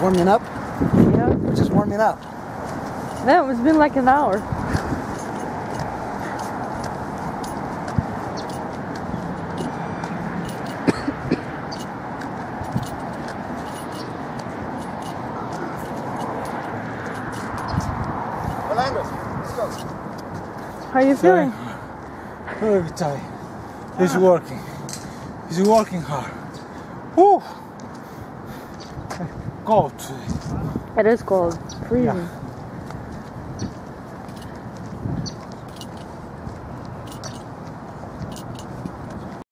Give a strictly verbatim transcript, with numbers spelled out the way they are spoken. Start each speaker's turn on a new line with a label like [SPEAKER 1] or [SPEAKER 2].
[SPEAKER 1] Warming up?
[SPEAKER 2] Yeah.
[SPEAKER 1] We're just warming up.
[SPEAKER 2] No, it's been like an hour. How are you feeling?
[SPEAKER 3] Very tired. He's working. He's working hard. Woo! Cold today.
[SPEAKER 2] It is cold. Freezing.
[SPEAKER 3] Yeah.